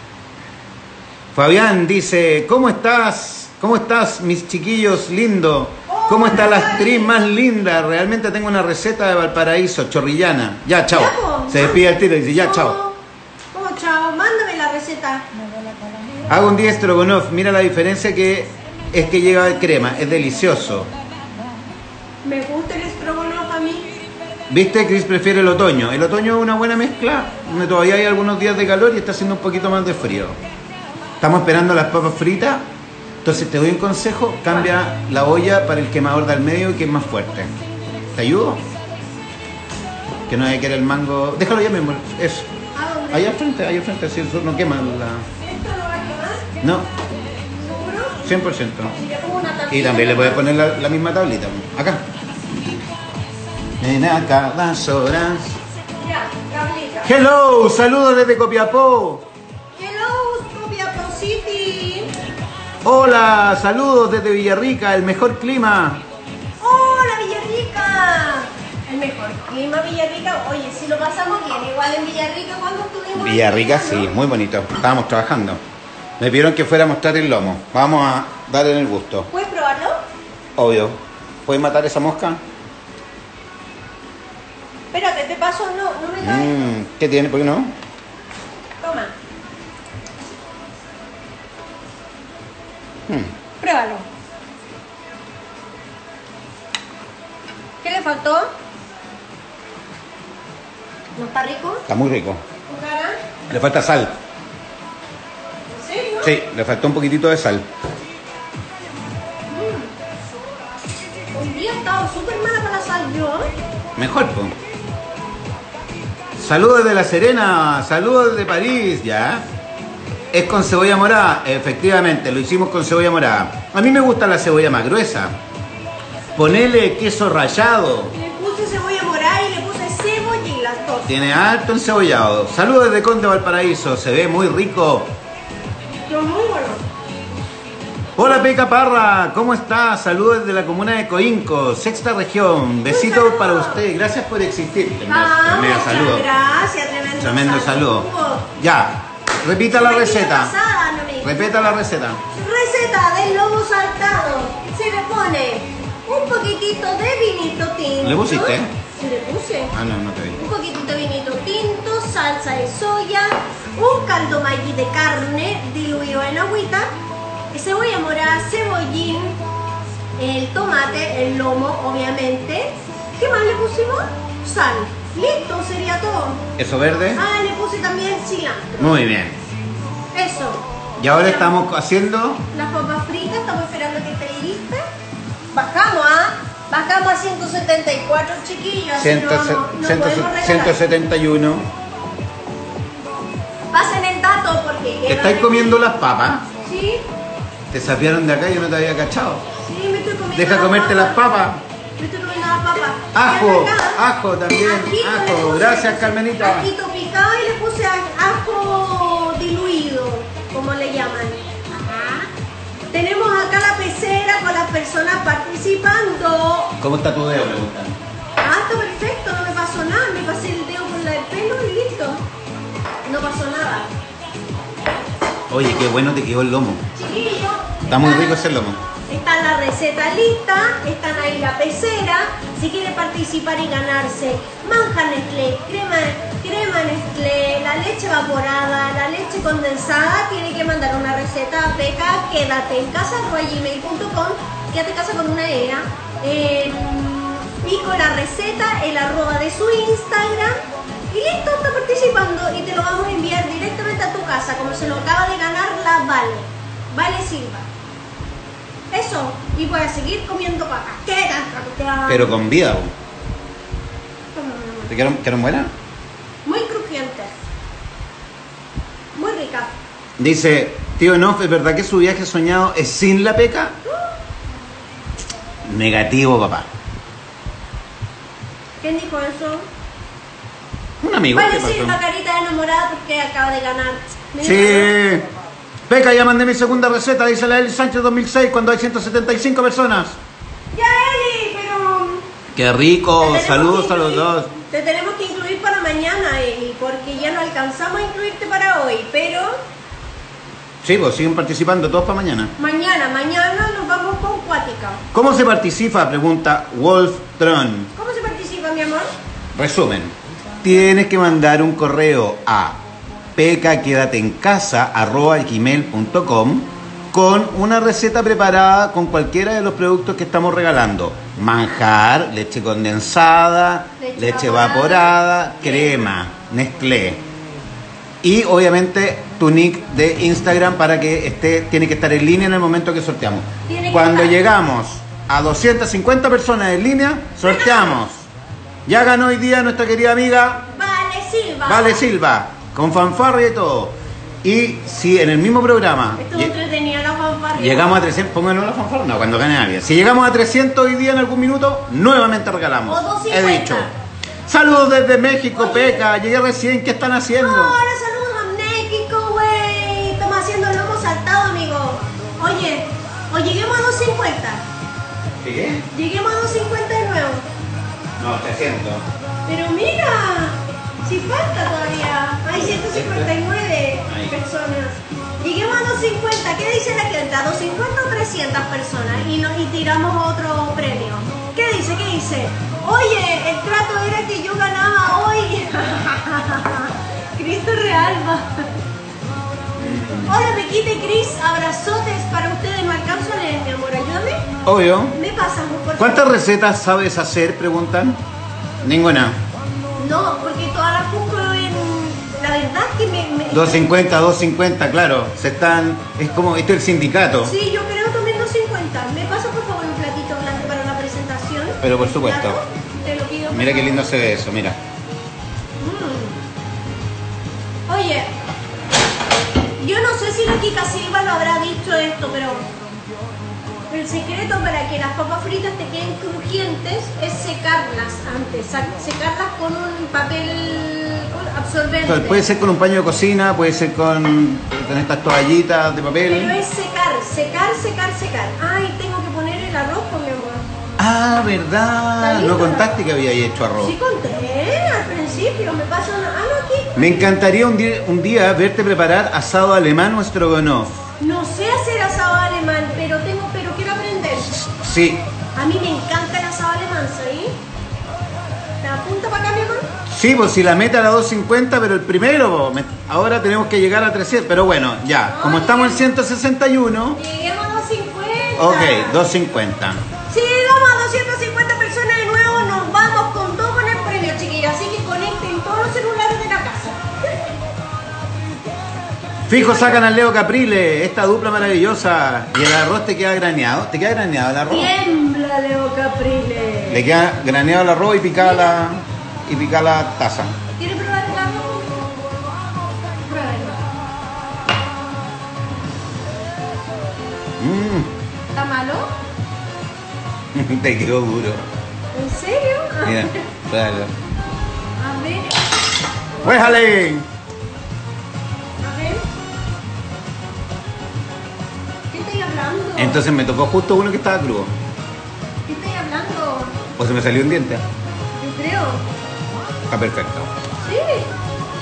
Fabián dice, ¿cómo estás? ¿Cómo estás, mis chiquillos lindos? ¿Cómo está la actriz más linda? Realmente tengo una receta de Valparaíso, chorrillana. Ya, chao. Ya, po, Se despide el tiro y dice, ya, no, chao. ¿Cómo chao? Mándame la receta. Hago un día estrogonoff. Mira la diferencia que es que lleva crema. Es delicioso. Me gusta el estrogonoff a mí. ¿Viste? Chris prefiere el otoño. El otoño es una buena mezcla, donde todavía hay algunos días de calor y está haciendo un poquito más de frío. Estamos esperando las papas fritas. Entonces te doy un consejo, cambia la olla para el quemador del medio que es más fuerte. ¿Te ayudo? Que no hay que querer el mango. Déjalo ya mismo, eso. ¿A dónde? Allá al frente, allá al frente, así eso no quema la... ¿Esto no va a quemar? No, ¿Seguro? cien por ciento. Y le pongo una tablita. Y también le puedes poner la, la misma tablita. Acá. En acá las horas. Ya, tablita. Hello, saludos desde Copiapó. Hello, Copiapó City. Hola, saludos desde Villarrica, el mejor clima. Hola, Villarrica. El mejor clima, Villarrica. Oye, si lo pasamos bien, igual en Villarrica cuando estuvimos. Villarrica, en sí, verano. muy bonito. Estábamos trabajando. Me pidieron que fuera a mostrar el lomo. Vamos a darle el gusto. ¿Puedes probarlo? Obvio. ¿Puedes matar esa mosca? Espérate, te paso, no, no me cae. Mm, ¿qué tiene? ¿Por qué no? Toma, Mm, pruébalo. ¿Qué le faltó? ¿No está rico? está muy rico. ¿Cara? Le falta sal. ¿En serio? Sí, le faltó un poquitito de sal. Hoy día he estado súper mala para la sal yo. Mejor, pues. Saludos desde La Serena, saludos desde París, ya. Es con cebolla morada, efectivamente, lo hicimos con cebolla morada. A mí me gusta la cebolla más gruesa. Ponele queso rallado. Le puse cebolla morada y le puse cebolla las dos. Tiene alto encebollado. Saludos desde Conde Valparaíso, se ve muy rico. Pero muy bueno. Hola Peca Parra, ¿cómo estás? Saludos desde la comuna de Coinco, sexta región. Besitos saludo. para usted, gracias por existir. Ah, Tremendo muchas saludo. gracias, tremendo, Tremendo saludo. Ya, repita la receta. Pasada, no me- Repita la receta. Receta del lobo saltado. Se le pone un poquitito de vinito tinto. ¿Le pusiste? Sí, le puse. Ah, no, no te vi. Un poquitito de vinito tinto, salsa de soya, un caldo Maggi de carne diluido en agüita, cebolla morada, cebollín, el tomate, el lomo, obviamente. ¿Qué más le pusimos? Sal. Listo, sería todo. ¿Eso verde? Ah, le puse también cilantro. Muy bien. Eso. Y ahora estamos haciendo... Las papas fritas, estamos esperando que esté lista. Bajamos, ¿ah? Bajamos a ciento setenta y cuatro, chiquillos. así ciento, no, no ciento, podemos regalar. ciento setenta y uno. Pasen el dato porque... quiero ¿Estáis ver- comiendo las papas? Sí, Te sapearon de acá y yo no te había cachado. sí, me estoy comiendo Deja las comerte las papas. Me estoy comiendo las papas. Ajo, Y acá, ajo también, ajito le ajo. puse- Gracias, Carmenita. Ajito picado y le puse a- ajo diluido, como le llaman. Ajá. Tenemos acá la pecera con las personas participando. ¿Cómo está tu dedo? Preguntan. no pasó nada. Oye, qué bueno te quedó el lomo. Chiquillo. Está muy rico ese lomo. Está la receta lista, están ahí la pecera. Si quiere participar y ganarse manja Nestlé, crema, crema Nestlé, la leche evaporada, la leche condensada, tiene que mandar una receta a peca quédate en casa arroba gmail punto com, quédate en casa con una era, eh, y con la receta, el arroba de su Instagram, y listo, está participando y te lo vamos a enviar directamente a tu casa, como se lo acaba de ganar la Vale, Vale Silva. Eso, y voy a seguir comiendo papas. ¿Qué tal? Pero con vida, vos. ¿Te quedaron, quedaron buenas? Muy crujientes. Muy ricas. Dice, tío Enof, ¿es verdad que su viaje soñado es sin la peca? Uh. Negativo, papá. ¿Quién dijo eso? Un amigo. Vale, sí, la carita de enamorada porque acaba de ganar. Sí. Peca, ya mandé mi segunda receta, dice la Eli Sánchez dos mil seis, cuando hay ciento setenta y cinco personas. Ya, Eli, pero... Qué rico, saludos a los dos. Te tenemos que incluir para mañana, Eli, porque ya no alcanzamos a incluirte para hoy, pero... Sí, pues siguen participando todos para mañana. Mañana, mañana nos vamos con Cuática. ¿Cómo se participa? Pregunta Wolf Tron. ¿Cómo se participa, mi amor? Resumen, tienes que mandar un correo a peca quédate en casa arroba gmail punto com con una receta preparada con cualquiera de los productos que estamos regalando. Manjar, leche condensada, leche, leche evaporada, evaporada, crema, Nestlé. Y obviamente tu nick de Instagram para que esté, tiene que estar en línea en el momento que sorteamos. Cuando llegamos a doscientas cincuenta personas en línea, sorteamos. Ya ganó hoy día nuestra querida amiga Vale Silva. Vale Silva. Con fanfarria y todo. Y si en el mismo programa estuvo entretenida la fanfarria. Llegamos a trescientos, pónganlo la fanfarria, no, cuando gane alguien. Si llegamos a trescientos hoy día en algún minuto, nuevamente regalamos. O doscientos cincuenta. He dicho. Saludos desde México, oye, Peca. Llegué recién, ¿qué están haciendo? Hola, saludos a México, güey. Estamos haciendo el lomo saltado, amigo. Oye, o lleguemos a doscientos cincuenta. ¿Qué? Lleguemos a doscientos cincuenta de nuevo. No, trescientos. Pero mira, si falta todavía. Hay ciento cincuenta y nueve Ahí. personas. Lleguemos a doscientos cincuenta. ¿Qué dice la gente? ¿A doscientos cincuenta o trescientas personas? Y, nos, y tiramos otro premio. ¿Qué dice? ¿Qué dice? Oye, el trato era que yo ganaba hoy. Cristo Real, va. Hola, Pequita y Cris. Abrazotes para ustedes. No alcanzo a leer, mi amor. Ayúdame. Obvio. Me pasas, por ¿Cuántas favor. recetas sabes hacer? Preguntan. Ninguna. No, porque todas las busco en... La verdad que me... me... doscientos cincuenta, doscientos cincuenta, claro. Se están... Es como... Esto es el sindicato. Sí, yo creo también doscientos cincuenta. ¿Me pasa por favor un platito grande para la presentación? Pero por supuesto. ¿Plato? Te lo pido. Mira qué lindo se ve eso, mira. Mm. Oye, yo no sé si la Kika Silva lo habrá dicho esto, pero... El secreto para que las papas fritas te queden crujientes es secarlas antes, secarlas con un papel absorbente. O sea, puede ser con un paño de cocina, puede ser con, con estas toallitas de papel. Pero es secar, secar, secar, secar. Ay, tengo que poner el arroz con mi amor. Ah, ¿verdad? No contaste que había hecho arroz. Sí conté, al principio, me pasa una... Ah, no, aquí. Me encantaría un día, un día verte preparar asado alemán o stroganoff. No sé hacer asado alemán, pero tengo, pero quiero aprender. Sí. A mí me encanta el asado alemán, ¿sí? ¿Te apunta para acá, mi amor? Sí, pues si la meta era doscientos cincuenta, pero el primero, me, ahora tenemos que llegar a trescientos. Pero bueno, ya, no, como estamos en ciento sesenta y uno. Lleguemos a doscientos cincuenta. Ok, doscientos cincuenta. Si llegamos a doscientas cincuenta personas de nuevo, nos vamos con todo con el premio, chiquillos. Así que conecten todos los celulares de la casa. Fijo, sacan al Leo Caprile, esta dupla maravillosa. Y el arroz te queda graneado. ¿Te queda graneado el arroz? Tiembla, Leo Caprile. Le queda graneado el arroz y picada la, y picada la taza. ¿Quieres probar el arroz? Pruébalo. Mmm. ¿Está malo? Te quedó duro. ¿En serio? Mira, pruébalo. A ver. ¡Déjale! Entonces me tocó justo uno que estaba crudo. ¿Qué estoy hablando? O se me salió un diente. Yo creo. Está perfecto. Sí.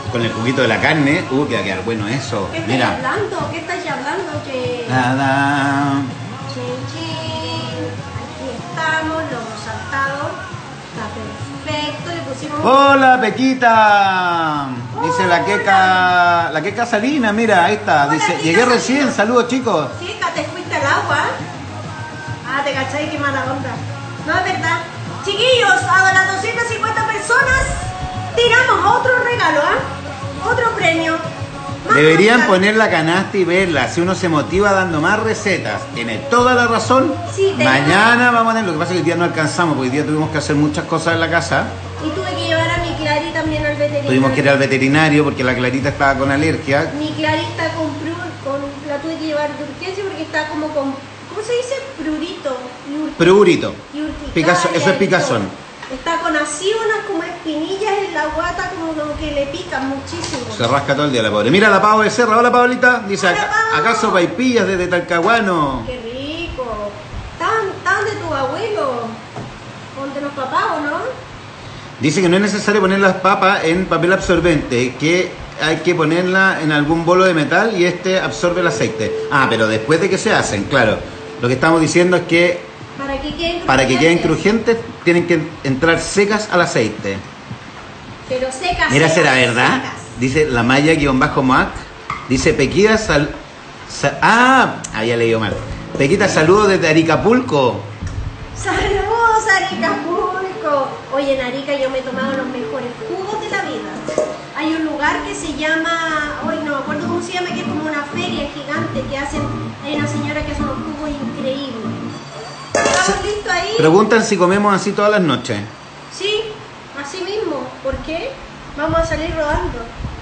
con el juguito de la carne. Uh, que va a quedar bueno eso. ¿Qué estás Mira. hablando? ¿Qué estás hablando? Que... Nada. Chin, chin. Aquí estamos, lomo saltado. Está perfecto, le pusimos... Hola, Pequita. Dice la Hola. queca, la queca Salina, mira, ahí está. Hola, Dice, Queca llegué Salina. recién, saludos chicos. Chica, te fuiste al agua. Ah, te cachai, qué mala onda. No, es verdad. Chiquillos, a las doscientas cincuenta personas tiramos otro regalo, ¿ah? Otro premio. Más Deberían cositas. poner la canasta y verla. Si uno se motiva dando más recetas, tiene toda la razón. Sí, tenemos. Mañana vamos a tener, lo que pasa es que hoy día no alcanzamos, porque hoy día tuvimos que hacer muchas cosas en la casa. Y tuve que llevar a mi Clary también al veterinario. Tuvimos que ir al veterinario porque la Clarita estaba con alergia. Mi Clary está con prur, con, la tuve que llevar de urgencia porque está como con, ¿cómo se dice? Prurito. y ur- Prurito. y urticaria Picazón, eso es y picazón. todo. Está con así unas como espinillas en la guata, como, como que le pican muchísimo. Se rasca todo el día la pobre. Mira la Pau Becerra. Hola, Paulita. Dice, Hola, Pau. ¿acaso paipillas desde Talcahuano? Qué rico. Tan, tan de tu abuelo. Ponte los papás, ¿o no? Dice que no es necesario poner las papas en papel absorbente, que hay que ponerla en algún bolo de metal y este absorbe el aceite. Ah, pero después de que se hacen, claro. Lo que estamos diciendo es que Para que queden para que queden crujientes. crujientes tienen que entrar secas al aceite. Pero secas. Mira, secas, será verdad. secas. Dice la Maya-Moac. Dice Pequita sal, sa- Ah, había leído mal. Pequita, saludos desde Aricapulco. Saludos, Aricapulco. Oye, en Arica yo me he tomado los mejores jugos de la vida. Hay un lugar que se llama, hoy no me acuerdo cómo se llama, que es como una feria gigante que hacen, hay una señora que hace unos jugos increíbles. ¿Estamos listos ahí? Preguntan si comemos así todas las noches. Sí, así mismo. ¿Por qué? Vamos a salir rodando.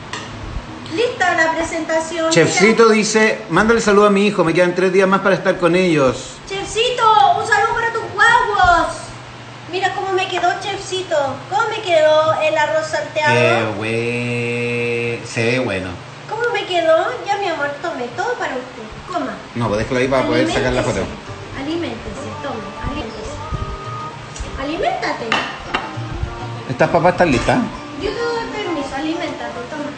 Lista la presentación. Chefcito Mira. dice, mándale saludo a mi hijo, me quedan tres días más para estar con ellos. Chefcito, un saludo para tus guaguos. Mira cómo me quedó, Chefcito. ¿Cómo me quedó el arroz salteado? Qué güey. Se ve bueno. ¿Cómo me quedó? Ya, mi amor, tome todo para usted. Coma. No, pues déjalo ahí para poder sacar la foto. Aliméntese, tome, aliméntese. Aliméntate. ¿Estas papas están listas? Yo te doy permiso, aliméntate, toma.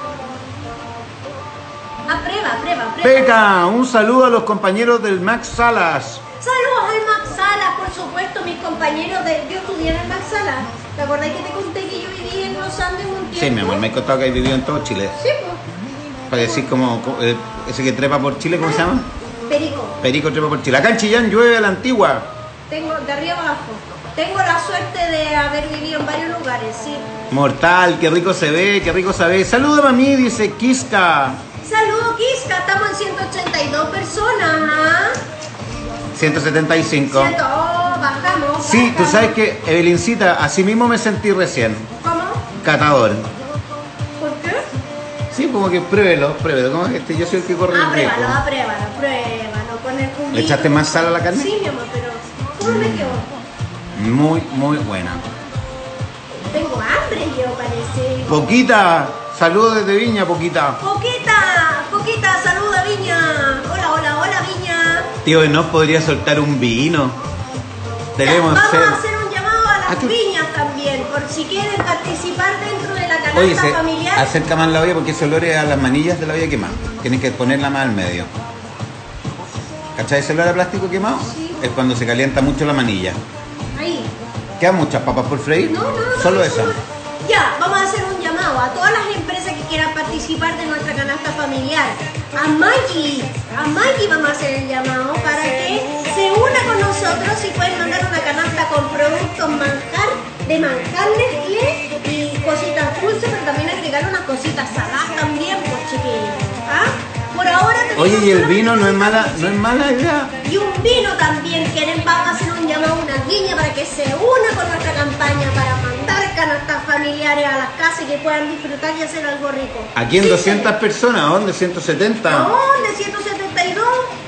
Aprueba, aprueba, aprueba. Peca, un saludo a los compañeros del Max Salas. Saludos al Max Salas, por supuesto, mis compañeros de... Yo estudié en el Max Salas. ¿Te acordás que te conté que yo viví en Los Andes un tiempo? Sí, mi amor, me he contado que hay vivido en todo Chile. Sí, pues. Para decir como, co- eh, ese que trepa por Chile, ¿cómo se llama? Perico. Perico trepa por Chile. Acá en Chillán llueve a la antigua. Tengo, de arriba abajo. Tengo la suerte de haber vivido en varios lugares, sí. Mortal, qué rico se ve, qué rico se ve. Saluda mami, dice Kiska. Saludos, Kiska. Estamos en ciento ochenta y dos personas, ¿ah? ciento setenta y cinco. Ciento- oh, bajamos. Sí, tú bajamos. sabes que, Evelincita, así mismo me sentí recién. ¿Cómo? Catador. ¿Por qué? Sí, como que pruébelo, pruébelo. ¿Cómo es que este? Yo soy el que corre el riesgo. Apruébalo, apruébalo, pruébalo. Con el juguito. ¿Le echaste más sal a la carne? Sí, mi amor, pero ¿cómo me quedó? Muy, muy buena. Tengo hambre yo, parece. Poquita, saludos desde Viña, Poquita. Poquita, Poquita, saluda Viña. Hola, hola, hola Viña. Tío, ¿nos podría soltar un vino? Debemos Ya, vamos ser... a hacer un llamado a las Ah, ¿qué? viñas también, por si quieren participar dentro de la canasta Oye, se familiar. acerca más la olla porque ese olor es a las manillas de la olla quemada. Tienes que ponerla más al medio. ¿Cachai ese olor a plástico quemado? Sí. Es cuando se calienta mucho la manilla. Ahí. ¿Quedan muchas papas por freír? No, no, no. Solo no, esa. Ya, vamos a hacer un llamado a todas las empresas que quieran participar de nuestra canasta familiar. A Maggi, a Maggi vamos a hacer el llamado para que se una con nosotros y pueden mandar una canasta con productos manjar, de manjar Nestlé y cositas dulces, pero también agregar unas cositas saladas también, pues chiquillos. ¿Ah? Por ahora tenemos Oye, y el solamente vino no es esa mala, cosita. no es mala idea. Y un vino también quieren, vamos a hacer un llamado a una viña para que se una con nuestra campaña para mandar canastas familiares a las casas y que puedan disfrutar y hacer algo rico. Aquí en Sí, doscientas señor. personas, ¿a dónde? ciento setenta. No, de ciento setenta y dos.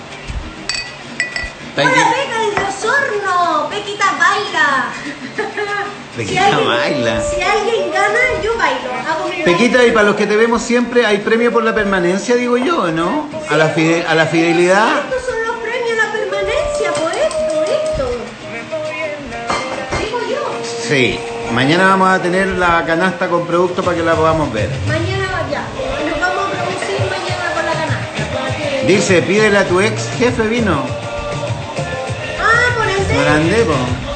Está Hola, aquí. Beca desde Osorno. Pequita baila. Pequita baila. Si alguien gana, yo bailo. Hago mi Pequita, baile. y para los que te vemos siempre, hay premio por la permanencia, digo yo, ¿no? A la, fide- a la fidelidad. Estos son los premios a la permanencia, por esto, esto. Digo yo. Sí. Mañana vamos a tener la canasta con productos para que la podamos ver. Mañana ya, nos vamos a producir mañana con la canasta. para que- Dice, pídele a tu ex jefe vino. Ah, por el Por Andebo.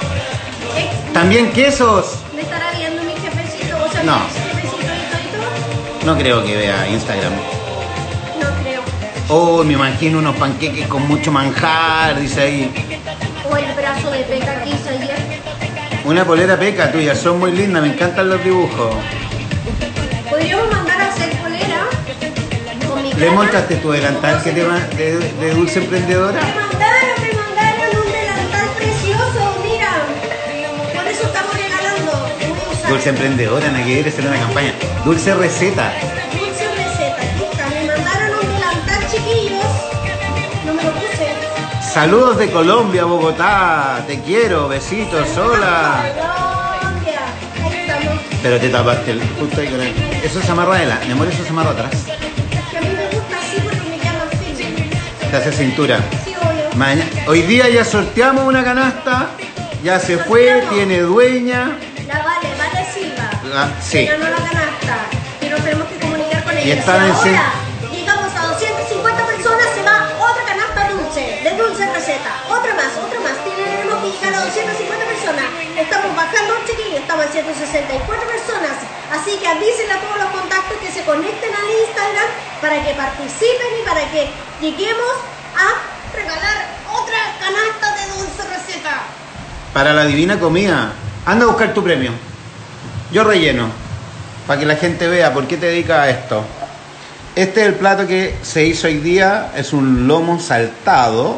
Ex- También quesos. ¿Me estará viendo mi jefecito? O sea, No. mi ex jefecito y todo. No creo que vea Instagram. No creo. Oh, me imagino unos panqueques con mucho manjar, dice ahí. O el brazo de peca que hice ayer. Una polera peca tuya, son muy lindas, me encantan los dibujos. Podríamos mandar a hacer polera con mi ¿Le cara. montaste tu delantal que te va- de, de dulce emprendedora? Me mandaron, me mandaron un delantal precioso, mira. Por eso estamos regalando. Voy a usar Dulce emprendedora, no quiere hacer una campaña. Dulce receta. dulce receta. Aquí está. Me mandaron un delantal, chiquillos. No me lo puse. Saludos de Colombia, Bogotá. Te quiero, besitos, hola. Colombia. Ahí estamos. Pero te tapaste el, justo ahí con el... Eso se amarra de la... Mi amor, eso se amarra atrás. Que a mí me gusta así porque me llama firme. Te hace cintura. Sí, obvio. Maña- Hoy día ya sorteamos una canasta. Ya se fue, Sorteamos. tiene dueña. La Vale, Vale Silva. Ah, sí. Que ganó la canasta. Que nos tenemos que comunicar con ella. Y está si en ahora cen- llegamos a doscientas cincuenta personas, se va otra canasta dulce, de dulce receta. Otra más, otra más. Tenemos que llegar a doscientas cincuenta personas. Estamos bajando, chiquillos. Estamos a ciento sesenta y cuatro personas. Así que avísenle a todos los contactos que se conecten al Instagram para que participen y para que lleguemos a regalar otra canasta de dulce receta. Para la divina comida. Anda a buscar tu premio. Yo relleno. Para que la gente vea por qué te dedicas a esto. Este es el plato que se hizo hoy día. Es un lomo saltado.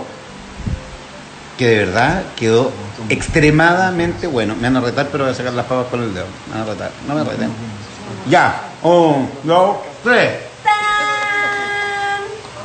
Que de verdad quedó extremadamente bueno. Me van a retar, pero voy a sacar las papas con el dedo. Me van a retar. No me reten. Ya. Un, dos, tres. ¡Tan!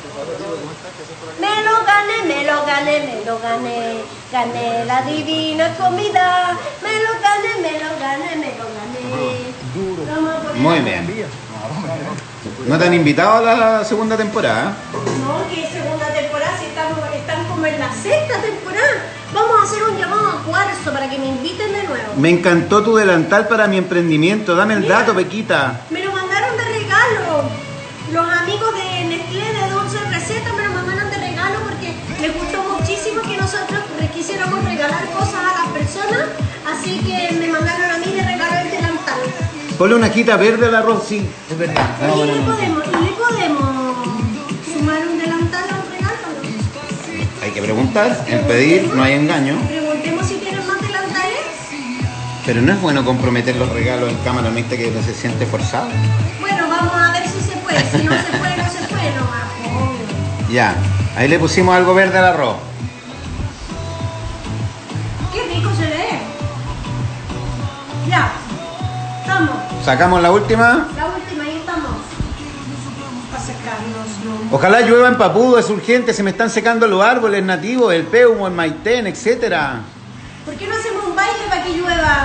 Me lo gané, me lo gané, me lo gané. Gané la divina comida. Me lo gané, me lo gané, me lo gané. Vamos a poner- Muy bien. ¿No te han invitado a la segunda temporada? No, que segunda temporada, si estamos, están como en la sexta temporada. Vamos a hacer un llamado a Cuarzo para que me inviten de nuevo. Me encantó tu delantal para mi emprendimiento. Dame el Mira. dato, Pequita. Me lo mandaron de regalo. Los amigos de Nestlé de Dulce Receta me lo mandaron de regalo porque les gustó muchísimo que nosotros les quisiéramos regalar cosas a las personas. Así que me mandaron a mí de regalo el delantal. Ponle una hojita verde al arroz, sí. Es verdad. Vamos a ¿Y le poner un- podemos, y le podemos sumar un delantal a un regalo? Hay que preguntar. En pedir no hay engaño. Preguntemos si tienen más delantales. Pero no es bueno comprometer los regalos en cámara, ¿no viste que uno se siente forzado? Bueno, vamos a ver si se puede. Si no se puede, no se puede nomás. Obvio. Ya. Ahí le pusimos algo verde al arroz. Qué rico se ve. Ya. Estamos. Sacamos la última. La última, ahí estamos. Para secarnos, ¿no? Ojalá llueva en Papudo, es urgente, se me están secando los árboles nativos, el peumo, el maitén, etcétera. ¿Por qué no hacemos un baile para que llueva?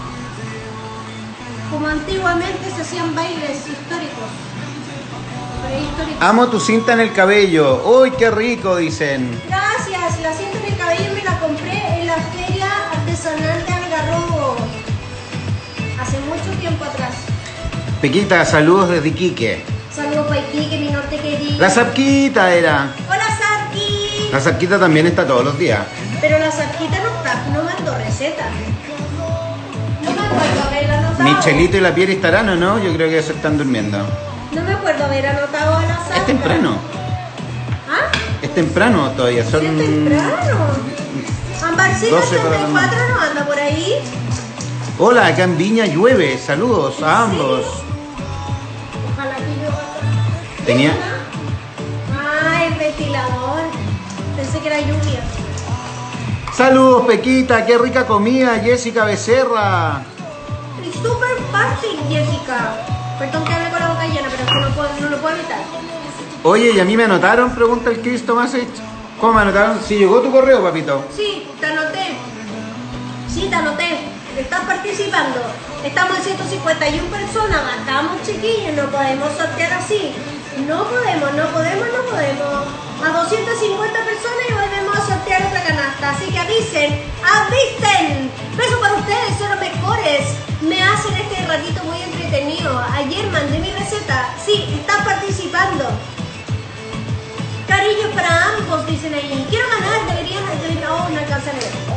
Como antiguamente se hacían bailes históricos. Prehistóricos. Amo tu cinta en el cabello. ¡Uy, qué rico! Dicen. Gracias, la cinta en el cabello me la compré en la feria artesanal de Algarrobo. Hace mucho tiempo atrás. Pequita, saludos desde Iquique. Saludos para Iquique, mi norte querido. La zapquita era. Hola, Sarki. La zapquita también está todos los días. Pero la Sarquita no está, no mandó receta. No me acuerdo haber anotado. Michelito y la Pieri estarán o no, yo creo que se están durmiendo. No me acuerdo haber anotado a la Sarca. Es temprano. ¿Ah? Es temprano todavía, son... Sí, es temprano. Ambarcita doce para la ochenta y cuatro no anda por ahí. Hola, acá en Viña llueve. Saludos a ambos. Ojalá que yo... Tenía... Ah, el ventilador. Pensé que era lluvia. Saludos, Pequita, qué rica comida, Jessica Becerra. Y super party, Jessica. Perdón que hable con la boca llena, pero es que no, puedo, no lo puedo evitar. Oye, ¿y a mí me anotaron? Pregunta el Cristo Masich. ¿Cómo me anotaron? Si llegó tu correo, papito. Sí, te anoté. Sí, te anoté. Estás participando. Estamos en ciento cincuenta y una personas. Bajamos, chiquillos. No podemos sortear así. No podemos, no podemos, no podemos. A doscientas cincuenta personas y volvemos a sortear otra canasta, así que avisen, avisen. Besos para ustedes, son los mejores. Me hacen este ratito muy entretenido. Ayer mandé mi receta. Sí, están participando. Cariños para ambos, dicen ahí. Quiero ganar, deberían... deberían oh, no alcanzan a ver.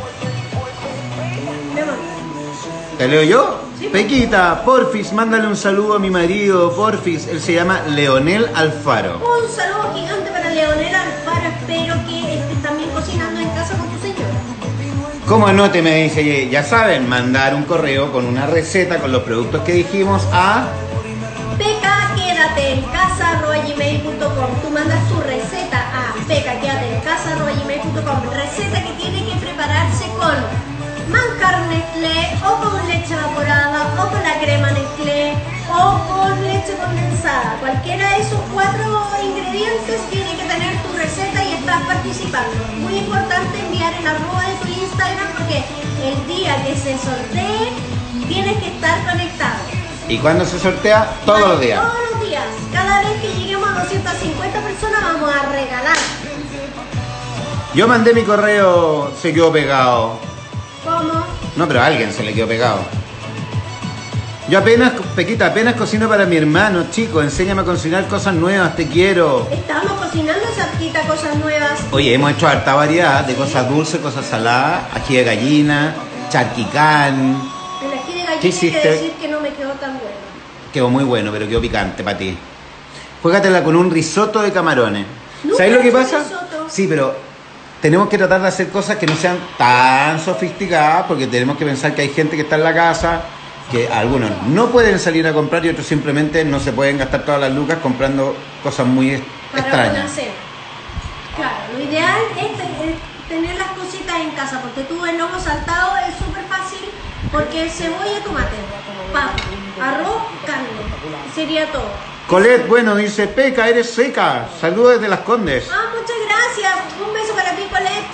¿Te leo yo? Sí. Pequita, porfis, mándale un saludo a mi marido, porfis. Él se llama Leonel Alfaro. Un saludo gigante para Leonel Alfaro. Espero que estés también cocinando en casa con tu señora. ¿Cómo anote? Me dice, ya saben, mandar un correo con una receta con los productos que dijimos a... peca quédate en casa arroba gmail punto com. Tú mandas tu receta a peca quédate en casa arroba gmail punto com. Receta que tiene que prepararse con manjar Nestlé o con leche evaporada o con la crema Nestlé o con leche condensada. Cualquiera de esos cuatro ingredientes tiene que tener tu receta y estás participando. Muy importante enviar el arroba de tu Instagram porque el día que se sortee tienes que estar conectado. ¿Y cuándo se sortea? Todos los días. Todos los días. Cada vez que lleguemos a doscientas cincuenta personas vamos a regalar. Yo mandé mi correo, se quedó pegado. ¿Cómo? No, pero a alguien se le quedó pegado. Yo apenas, Pequita, apenas cocino para mi hermano, chico. Enséñame a cocinar cosas nuevas, te quiero. Estamos cocinando cerquita cosas nuevas. Oye, hemos hecho harta variedad de cosas dulces, cosas saladas, ají de gallina, charquicán. El ají de ¿Qué gallina hay que hiciste? decir que no me quedó tan bueno. Quedó muy bueno, pero quedó picante para ti. Juégatela con un risotto de camarones. Nunca ¿Sabes lo he que hecho pasa? risotto. Sí, pero tenemos que tratar de hacer cosas que no sean tan sofisticadas, porque tenemos que pensar que hay gente que está en la casa, que algunos no pueden salir a comprar y otros simplemente no se pueden gastar todas las lucas comprando cosas muy Para extrañas. una cena. Claro, lo ideal es, te- es tener las cositas en casa, porque tú el lomo saltado es súper fácil, porque es cebolla y tomate, papa, arroz, carne, sería todo. Colette, bueno, dice, Peca, eres seca. Saludos desde Las Condes. Ah, muchas gracias, un beso para ti, Colette.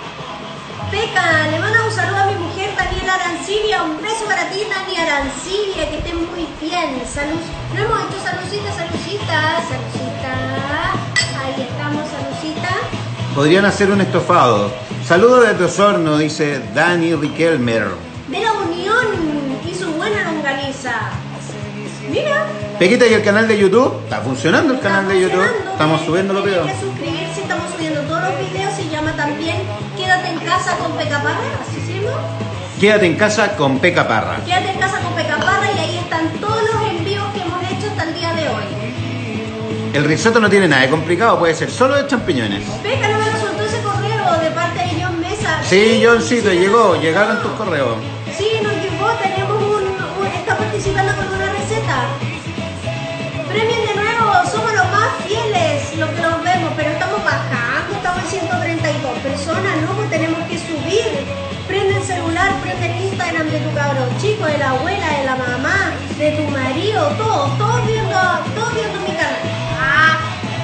Peca, le mando un saludo a mi mujer Daniela Arancibia, un beso para ti, Dani Arancibia, que estén muy bien. Salud, no hemos hecho saludcita, saludcita, saludcita. Ahí estamos, saludcita. Podrían hacer un estofado. Saludos desde Osorno, dice Dani Riquelmer. De la Unión y su buena longaniza. Mira. Pequita, ¿y el canal de YouTube? ¿Está funcionando el está canal de YouTube? funcionando. Estamos subiendo los Tienen videos. que suscribirse, estamos subiendo todos los videos. Se llama también Quédate en casa con Peca Parra, ¿así se llama? Quédate en casa con Peca Parra. Quédate en casa con Peca Parra y ahí están todos los envíos que hemos hecho hasta el día de hoy. El risotto no tiene nada de complicado, puede ser solo de champiñones. Peca, no me lo soltó ese correo de parte de John Mesa. Sí, Johncito, sí, llegó, sí, llegaron no. tus correos. Sí, nos llegó, tenemos un, un- está participando con una receta. Premien de nuevo, somos los más fieles, los que los vemos, pero estamos bajando, estamos en ciento treinta y dos personas, ¿no? Pues tenemos que subir. Prende el celular, prende el Instagram de tu cabrón chico, de la abuela, de la mamá, de tu marido, todos, todos viendo, todos viendo mi canal. Ah.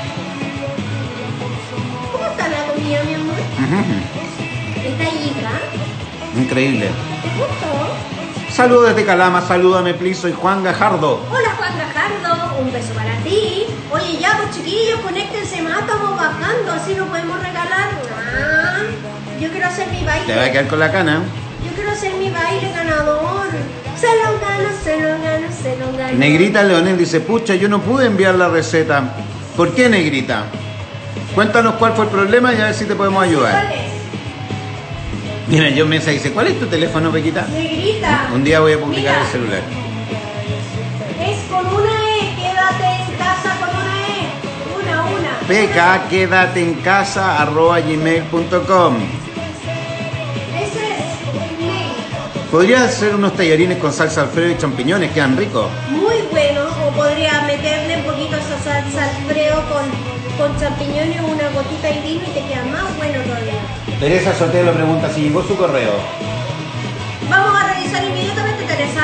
¿Cómo está la comida, mi amor? Ujú. Está hija. Increíble. ¿Te gustó? Saludos desde Calama, salúdame, please, soy Juan Gajardo. Hola Juan Gajardo, un beso para ti. Oye ya pues chiquillos, conéctense más, estamos bajando, así nos podemos regalar. Ah, yo quiero hacer mi Te va a baile. quedar con la cana. Yo quiero hacer mi baile ganador. Se lo gano, se lo gano, se lo gano. Negrita Leonel dice, pucha, yo no pude enviar la receta. ¿Por qué, Negrita? Cuéntanos cuál fue el problema y a ver si te podemos ayudar. ¿Cuál es? Mira, John Mesa dice, ¿cuál es tu teléfono, Pequita? Negrita. Un día voy a publicar Mira, el celular. es con una E, quédate en casa con una E. Una, una. Peca, quédate en casa, arroba gmail punto com. Ese es el mail. Podrías hacer unos tallarines con salsa alfredo y champiñones, quedan ricos. Muy bueno, o podría meterle un poquito esa salsa alfredo con, con champiñones, una gotita de vino y te queda más bueno todavía. Teresa Sotelo pregunta si llegó su correo. Vamos a revisar inmediatamente, Teresa.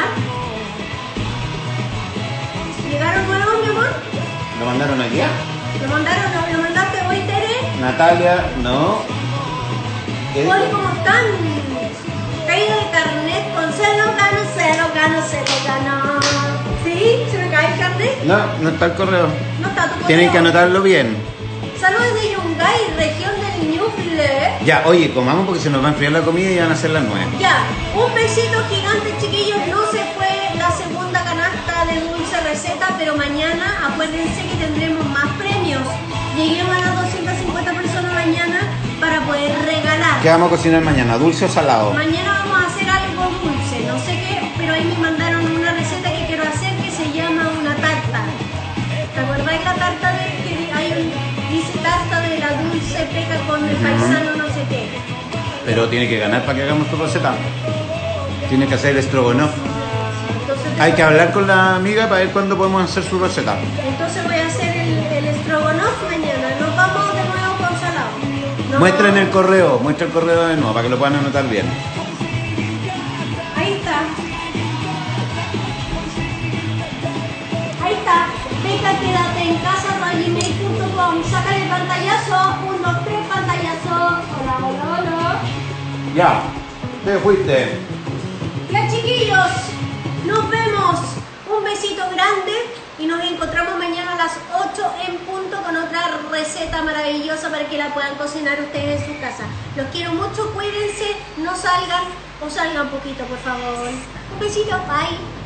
¿Llegaron nuevos, mi amor? ¿Lo mandaron hoy día? ¿Lo mandaron? ¿Lo, lo mandaste hoy, Tere? Natalia, no. ¿Qué? Hola, ¿cómo están? Caída de carnet con se lo gano, se lo gano, se lo gano. ¿Sí? ¿Se me cae el carnet? No, no está el correo. No está tu correo. Tienen que anotarlo bien. Saludos de Yungay, región del Ñuble. bleu. Ya, oye, comamos porque se nos va a enfriar la comida y van a ser las nueve. Ya, un besito gigante, chiquillos. No se fue la segunda canasta de dulce receta, pero mañana acuérdense que tendremos más premios. Lleguemos a las doscientas cincuenta personas mañana para poder regalar. ¿Qué vamos a cocinar mañana? ¿Dulce o salado? Mañana vamos a hacer algo dulce, no sé qué, pero ahí me mandaron una receta que quiero hacer que se llama una tarta. ¿Te acordáis la tarta de que hay un, dice tarta de la dulce peca con el paisano no sé qué? Pero tiene que ganar para que hagamos tu receta. Tiene que hacer el estrogonoff. Entonces, Hay que hablar con la amiga para ver cuándo podemos hacer su receta. entonces voy a hacer el, el estrogonoff mañana. Nos vamos de nuevo con salado. Nos Muestra en vamos- el correo, muestra el correo de nuevo para que lo puedan anotar bien. Ahí está. Ahí está. Beca, quédate en casa, rayemail punto com. Sácale el pantallazo. Un, dos, tres, pantallazo. Hola, hola, hola. Ya, te fuiste. Ya, chiquillos, nos vemos. Un besito grande y nos encontramos mañana a las ocho en punto con otra receta maravillosa para que la puedan cocinar ustedes en su casa. Los quiero mucho, cuídense, no salgan o salgan poquito, por favor. Un besito, bye.